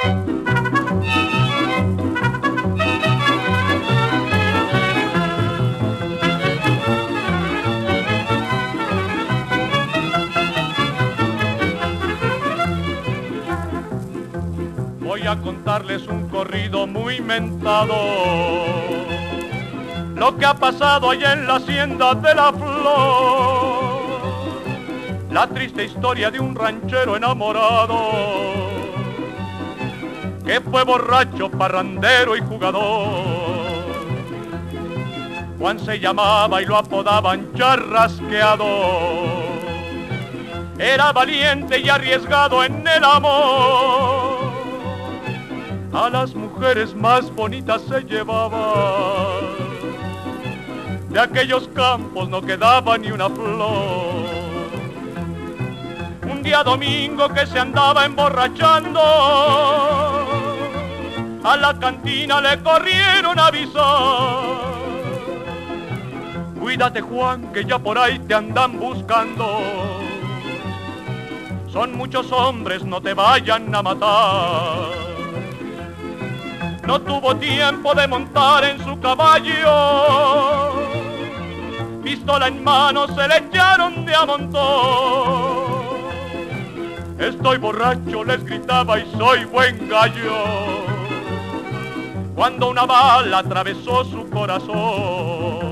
Voy a contarles un corrido muy mentado, lo que ha pasado allá en la hacienda de la Flor, la triste historia de un ranchero enamorado, que fue borracho, parrandero y jugador. Juan se llamaba y lo apodaban Charrasqueador. Era valiente y arriesgado en el amor, a las mujeres más bonitas se llevaba, de aquellos campos no quedaba ni una flor. Un día domingo que se andaba emborrachando, a la cantina le corrieron a avisar: cuídate, Juan, que ya por ahí te andan buscando, son muchos hombres, no te vayan a matar. No tuvo tiempo de montar en su caballo, pistola en mano se le echaron de a montón. Estoy borracho, les gritaba, y soy buen gallo, cuando una bala atravesó su corazón.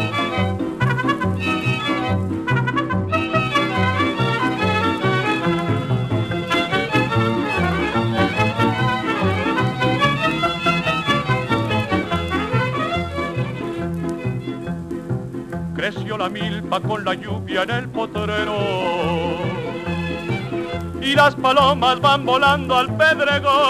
Creció la milpa con la lluvia en el potrero, y las palomas van volando al pedregón.